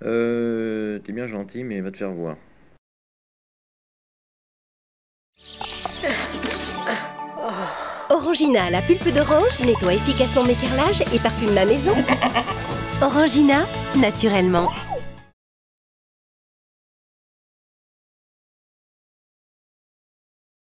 T'es bien gentil, mais va te faire voir. Orangina, la pulpe d'orange, nettoie efficacement mes carrelages et parfume ma maison. Orangina, naturellement.